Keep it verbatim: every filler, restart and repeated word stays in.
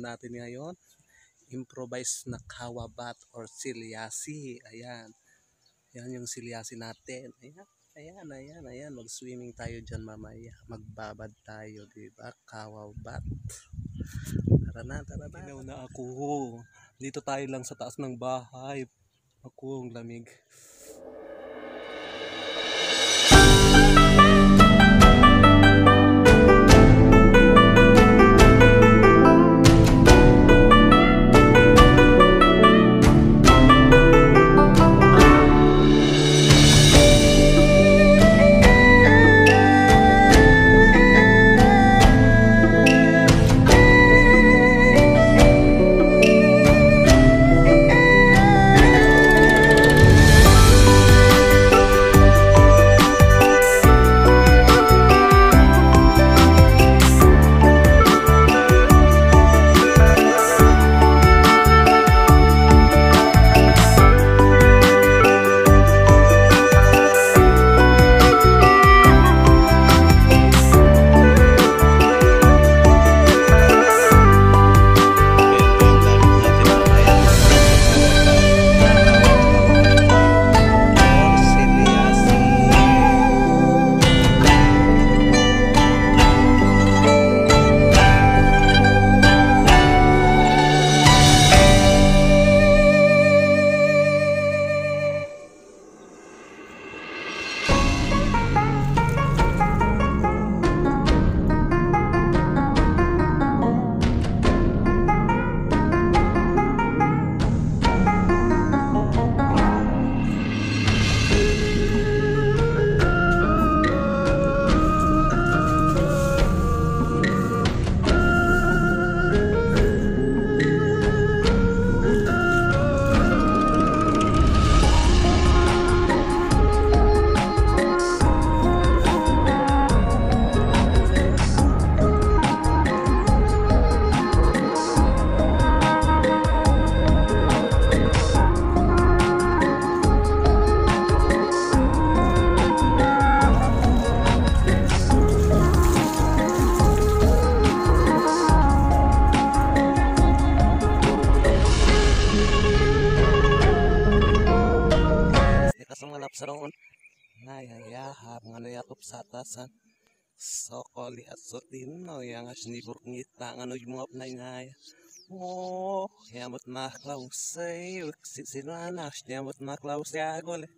natin ngayon, improvise na kawabat or silyasi. Ayan. Ayan yung silyasi natin. Ayan. Ayan, ayan, ayan. Mag-swimming tayo dyan mamaya. Magbabad tayo, diba? Kawabat. Tara na, tara na. Ginaw na ako. Dito tayo lang sa taas ng bahay. Ako, ang lamig. Saron nayayahap nga nayatop sa atasan sokoli at sotin no yang asnibur ngita nga no yung mga apnay ngaya oh yamot maklausay sisilana yamot maklausay agol